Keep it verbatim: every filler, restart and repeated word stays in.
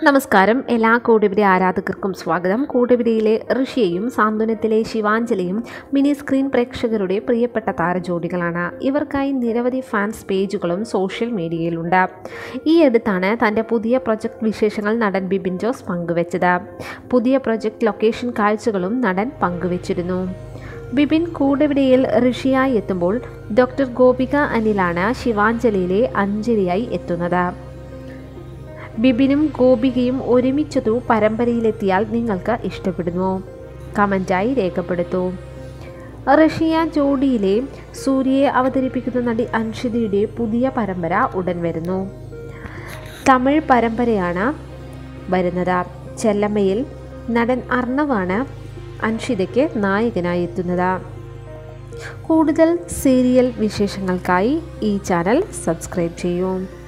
നമസ്കാരം എല്ലാ കൂടെവിടെ ആരാധകർക്കും സ്വാഗതം. കൂടെവിടെയിലെ ഋഷിയയും സാന്ത്വനത്തിലെ ശിവാഞ്ജലിയും മിനി സ്ക്രീൻ പ്രേക്ഷകരുടെ പ്രിയപ്പെട്ട താരജോഡികളാണ്. ഇവർക്കായി നിരവധി ഫാൻസ് പേജുകളും സോഷ്യൽ മീഡിയയിലുണ്ട്. ഈ അടുത്താണ് തൻ്റെ പുതിയ പ്രൊജക്ട് വിശേഷങ്ങൾ നടൻ ബിപിൻ ജോസ് പങ്കുവച്ചത്. പുതിയ പ്രൊജക്ട് ലൊക്കേഷൻ കാഴ്ചകളും നടൻ പങ്കുവച്ചിരുന്നു. ബിപിൻ കൂടെവിടെയിൽ ഋഷിയായി എത്തുമ്പോൾ ഡോക്ടർ ഗോപിക അനിലാണ് ശിവാഞ്ജലിയിലെ അഞ്ജലിയായി എത്തുന്നത്. ബിപിനും ഗോപികയും ഒരുമിച്ചതു പരമ്പരയിലെത്തിയാൽ നിങ്ങൾക്ക് ഇഷ്ടപ്പെടുന്നു? കമൻറ്റായി രേഖപ്പെടുത്തൂ. ഋഷിയ ജോഡിയിലെ സൂര്യയെ അവതരിപ്പിക്കുന്ന നടി അൻഷിതയുടെ പുതിയ പരമ്പര ഉടൻ വരുന്നു. തമിഴ് പരമ്പരയാണ് വരുന്നത്. ചെല്ലമ്മയിൽ നടൻ അർണവാണ് അൻഷിതയ്ക്ക് നായകനായി എത്തുന്നത്. കൂടുതൽ സീരിയൽ വിശേഷങ്ങൾക്കായി ഈ ചാനൽ സബ്സ്ക്രൈബ് ചെയ്യൂ.